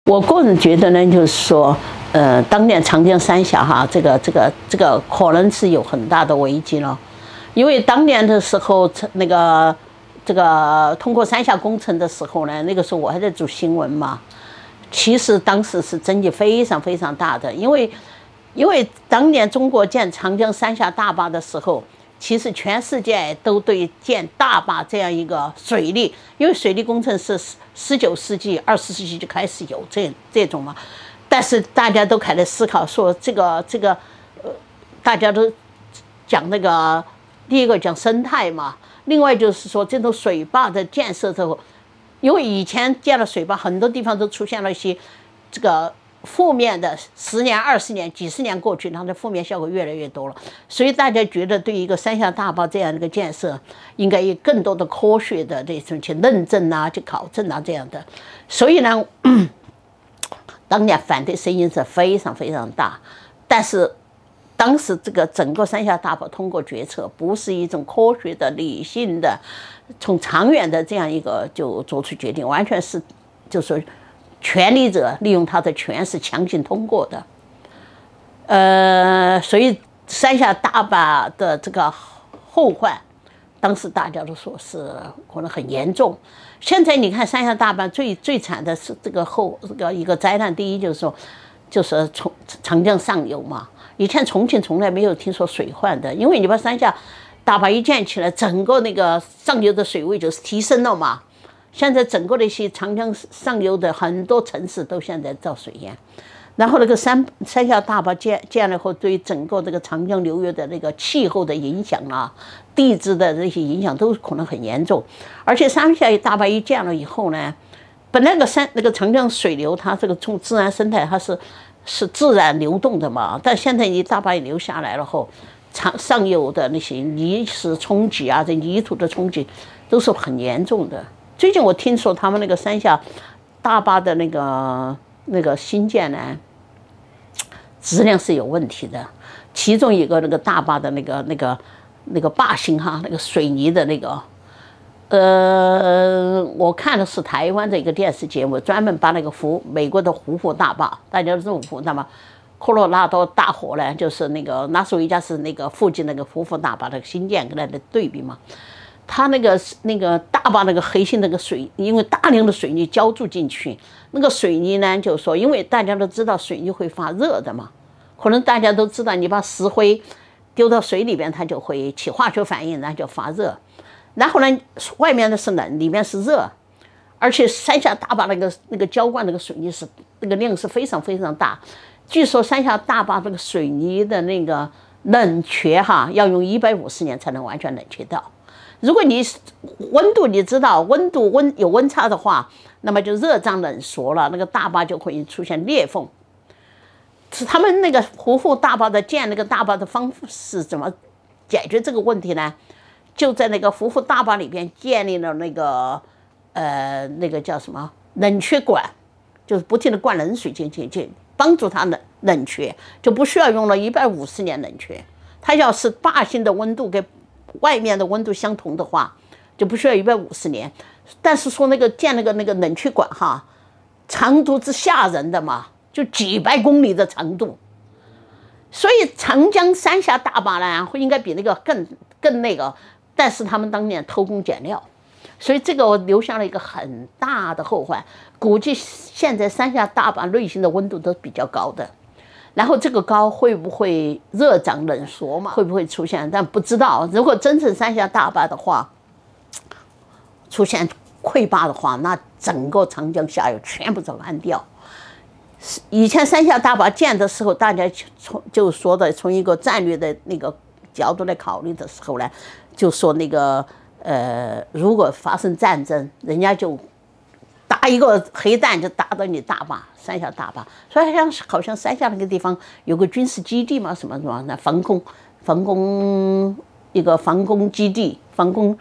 我个人觉得呢，就是说，当年长江三峡哈，这个可能是有很大的危机了，因为当年的时候，这个通过三峡工程的时候呢，那个时候我还在做新闻嘛，其实当时是争议非常非常大的，因为当年中国建长江三峡大坝的时候。其实全世界都对建大坝这样一个水利，因为水利工程是19世纪、20世纪就开始有这种嘛，但是大家都开始思考说大家都讲那个第一个讲生态嘛，另外就是说这种水坝的建设之后，因为以前建了水坝，很多地方都出现了一些这个。负面的10年、20年、几十年过去，它的负面效果越来越多了，所以大家觉得对一个三峡大坝这样的一个建设，应该有更多的科学的这种去论证啊、去考证啊这样的。所以呢，当年反对声音是非常非常大，但是当时这个整个三峡大坝通过决策，不是一种科学的、理性的、从长远的这样一个就做出决定，完全是就是说。权力者利用他的权势强行通过的，所以三峡大坝的这个后患，当时大家都说是可能很严重。现在你看三峡大坝最惨的是这个一个灾难，第一就是说，就是长江上游嘛，以前重庆从来没有听说水患的，因为你把三峡大坝一建起来，整个那个上游的水位就是提升了嘛。现在整个的一些长江上游的很多城市都现在造水源，然后那个三峡大坝建了后，对整个这个长江流域的那个气候的影响啊，地质的这些影响都可能很严重。而且三峡大坝一建了以后呢，本来那个长江水流它这个从自然生态它是自然流动的嘛，但现在你大坝一流下来了后，上游的那些泥石冲击啊，这泥土的冲击都是很严重的。最近我听说他们那个三峡大坝的那个新建呢，质量是有问题的。其中一个那个大坝的那个坝型哈，那个水泥的那个，我看的是台湾的一个电视节目，专门把那个美国的胡佛大坝，大家都知道胡佛大坝，科罗拉多大河呢，就是那个拉斯维加斯那个附近那个胡佛大坝的新建跟它的对比嘛。它那个大坝那个核心那个水，因为大量的水泥浇筑进去，那个水泥呢，就是说，因为大家都知道水泥会发热的嘛，可能大家都知道，你把石灰丢到水里边，它就会起化学反应，然后就发热。然后呢，外面的是冷，里面是热，而且三峡大坝那个浇灌那个水泥是那个量是非常非常大。据说三峡大坝这个水泥的那个冷却哈，要用150年才能完全冷却到。如果你温度你知道有温差的话，那么就热胀冷缩了，那个大坝就会出现裂缝。是他们那个胡佛大坝的建那个大坝的方式怎么解决这个问题呢？就在那个胡佛大坝里边建立了那个叫什么冷却管，就是不停的灌冷水进去，帮助它冷却，就不需要用了150年冷却。它要是坝心的温度跟外面的温度相同的话，就不需要150年。但是说建那个冷却管哈，长度之吓人的嘛，就几百公里的长度。所以长江三峡大坝呢，会应该比那个更那个，但是他们当年偷工减料，所以这个留下了一个很大的后患。估计现在三峡大坝内心的温度都比较高的。然后这个高会不会热胀冷缩嘛？会不会出现？但不知道。如果真正三峡大坝的话，出现溃坝的话，那整个长江下游全部都干掉。以前三峡大坝建的时候，大家就说的从一个战略的那个角度来考虑的时候呢，就说如果发生战争，人家就打一个核弹就打到你大坝三峡大坝，所以好像三峡那个地方有个军事基地嘛，什么那防空基地，防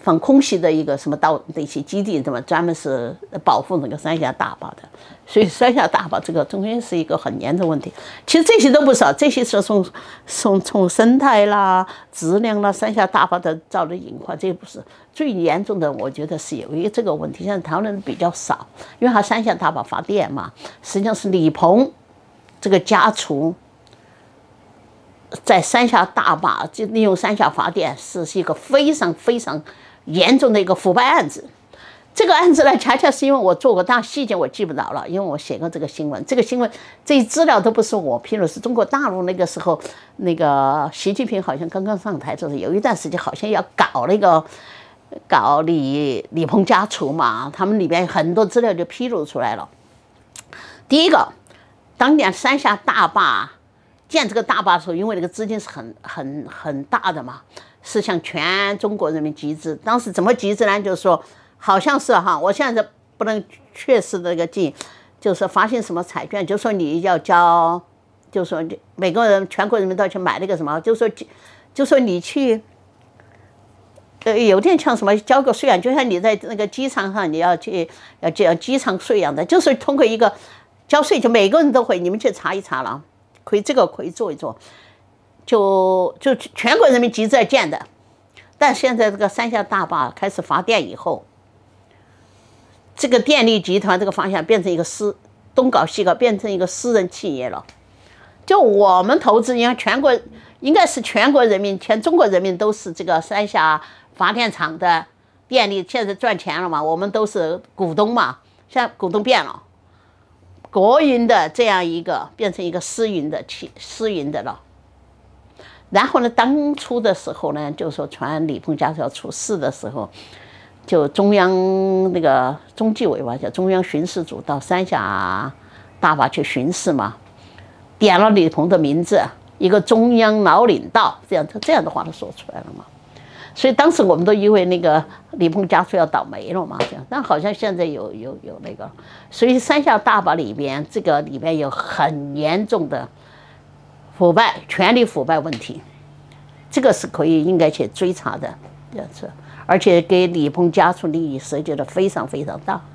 防空袭的一个什么那些基地，怎么专门是保护那个三峡大坝的。所以三峡大坝这个中间是一个很严重问题。其实这些都不少，这些是从生态啦、质量啦、三峡大坝的造的隐患，这不是最严重的。我觉得是有一个这个问题，现在讨论比较少，因为它三峡大坝发电嘛，实际上是李鹏这个家族在三峡大坝就利用三峡发电，是一个非常非常严重的一个腐败案子。这个案子呢，恰恰是因为我做过，但细节我记不着了，因为我写过这个新闻。这个新闻这些资料都不是我披露，是中国大陆那个时候，那个习近平好像刚刚上台，就是有一段时间好像要搞李鹏家族嘛，他们里边很多资料就披露出来了。第一个，当年三峡大坝建这个大坝的时候，因为那个资金是很大的嘛，是向全中国人民集资。当时怎么集资呢？就是说。好像是哈，我现在不能确实那个记，就是发行什么彩券，就说你要交，就说每个人全国人民都要去买那个什么，就说你去，有点像什么交个税啊，就像你在那个机场上你要去要交机场税一样的，就是通过一个交税，就每个人都会，你们去查一查了，可以做一做，就全国人民集资建的，但现在这个三峡大坝开始发电以后。这个电力集团这个方向变成一个东搞西搞，变成一个私人企业了。就我们投资，应该是全国人民、全中国人民都是这个三峡发电厂的电力，现在赚钱了嘛，我们都是股东嘛。现在股东变了，国营的这样一个变成一个私营的了。然后呢，当初的时候呢，就说传李鹏家族要出事的时候。就中央那个中纪委吧，叫中央巡视组到三峡大坝去巡视嘛，点了李鹏的名字，一个中央老领导，这样的话都说出来了嘛。所以当时我们都以为那个李鹏家族要倒霉了嘛，这样，但好像现在有那个，所以三峡大坝里边有很严重的腐败、权力腐败问题，这个是应该去追查的，这样子。而且给李鹏家族利益涉及的非常非常大，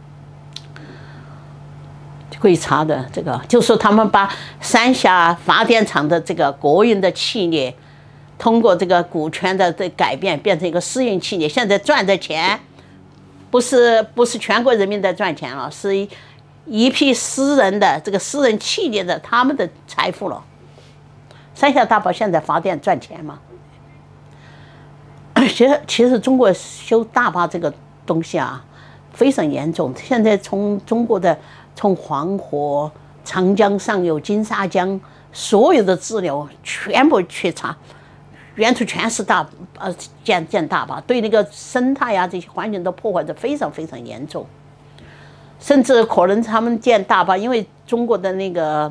可以查的。这个就是他们把三峡发电厂的这个国营的企业，通过这个股权的改变，变成一个私营企业，现在赚的钱，不是全国人民在赚钱了，是一批私人的这个私人企业的他们的财富了。三峡大坝现在发电赚钱吗？其实中国修大坝这个东西啊，非常严重。现在从黄河、长江上游、金沙江所有的支流全部去查，源头全是建大坝，对那个生态啊这些环境都破坏得非常非常严重。甚至可能他们建大坝，因为中国的那个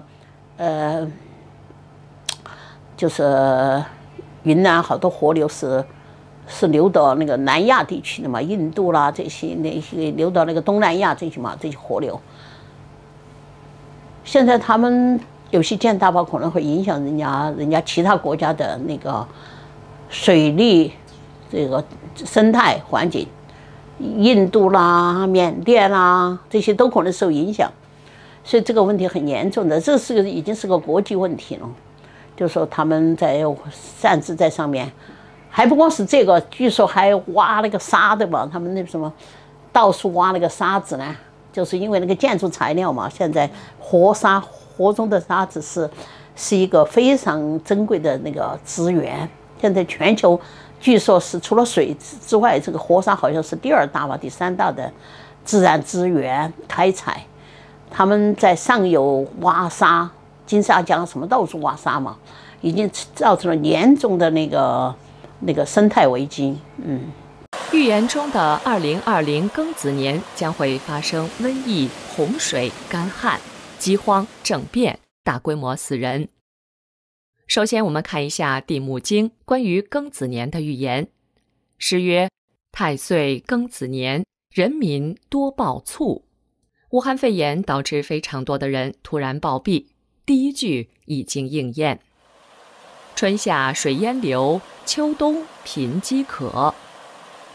就是云南好多河流是流到那个南亚地区的嘛，印度啦那些流到那个东南亚这些河流。现在他们有些建大坝可能会影响人家其他国家的那个水利这个生态环境，印度啦、缅甸啦这些都可能受影响，所以这个问题很严重的，这已经是个国际问题了。就是说他们擅自在上面。还不光是这个，据说还挖那个沙的嘛，他们那什么到处挖那个沙子呢，就是因为那个建筑材料嘛。现在河中的沙子是一个非常珍贵的那个资源。现在全球据说是除了水之外，这个河沙好像是第2大吧，第3大的自然资源开采。他们在上游挖沙，金沙江什么到处挖沙嘛，已经造成了严重的那个生态危机。 预言中的2020庚子年将会发生瘟疫、洪水、干旱、饥荒、政变，大规模死人。首先，我们看一下地木经关于庚子年的预言。诗曰：“太岁庚子年，人民多暴卒。”武汉肺炎导致非常多的人突然暴毙，第一句已经应验。春夏水淹流，秋冬贫饥渴。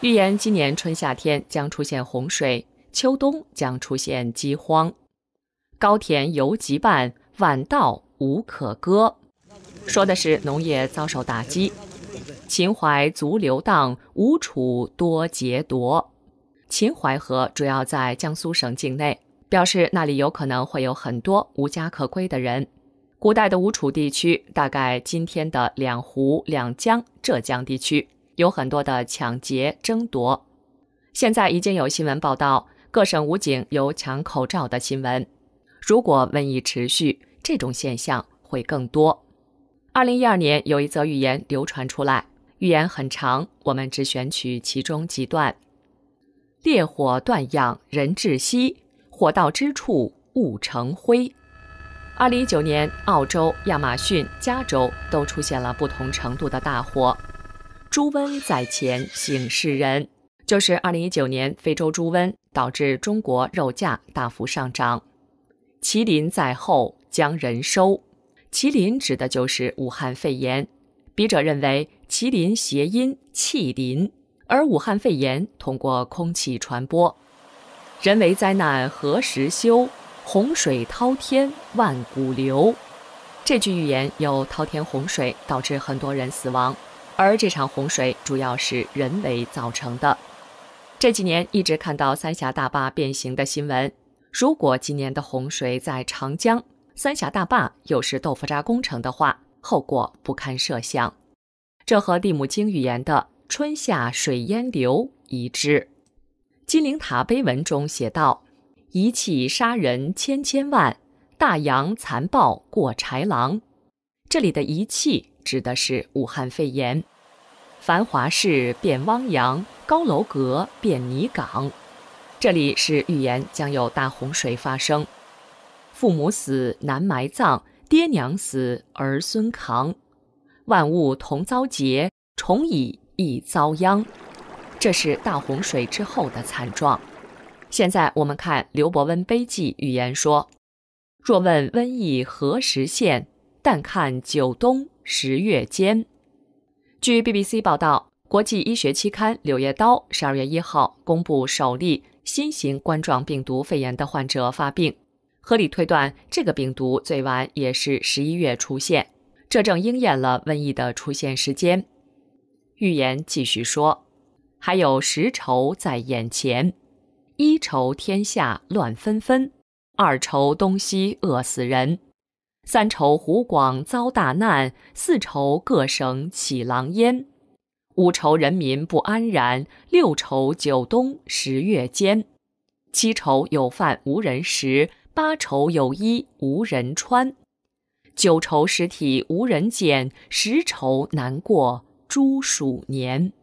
预言今年春夏天将出现洪水，秋冬将出现饥荒。高田犹急半，晚稻无可割，说的是农业遭受打击。秦淮足流荡，吴楚多劫夺。秦淮河主要在江苏省境内，表示那里有可能会有很多无家可归的人。古代的吴楚地区，大概今天的两湖、两江、浙江地区，有很多的抢劫争夺。现在已经有新闻报道，各省武警有抢口罩的新闻。如果瘟疫持续，这种现象会更多。2012年有一则预言流传出来，预言很长，我们只选取其中几段。烈火断养人窒息，火到之处物成灰。2019年，澳洲、亚马逊、加州都出现了不同程度的大火。猪瘟在前，醒世人，就是2019年非洲猪瘟导致中国肉价大幅上涨。麒麟在后，将人收。麒麟指的就是武汉肺炎，笔者认为麒麟谐音气麟，而武汉肺炎通过空气传播。人为灾难何时休？洪水滔天万古流。这句预言有滔天洪水导致很多人死亡，而这场洪水主要是人为造成的。这几年一直看到三峡大坝变形的新闻，如果今年的洪水在长江，三峡大坝又是豆腐渣工程的话，后果不堪设想。这和地母经预言的春夏水淹流一致。金陵塔碑文中写道：一气杀人千千万，大洋残暴过豺狼。这里的一气指的是武汉肺炎。繁华市变汪洋，高楼阁变泥岗。这里是预言将有大洪水发生。父母死难埋葬，爹娘死儿孙扛。万物同遭劫，虫蚁亦遭殃。这是大洪水之后的惨状。现在我们看刘伯温碑记预言说：若问瘟疫何时现，但看九冬10月间。据 BBC 报道，国际医学期刊《柳叶刀》12月1号公布首例新型冠状病毒肺炎的患者发病，合理推断这个病毒最晚也是11月出现，这正应验了瘟疫的出现时间。预言继续说，还有10愁在眼前。一愁天下乱纷纷，二愁东西饿死人，三愁湖广遭大难，四愁各省起狼烟，五愁人民不安然，六愁九冬10月间，七愁有饭无人食，八愁有衣无人穿，九愁尸体无人见，十愁难过猪鼠年。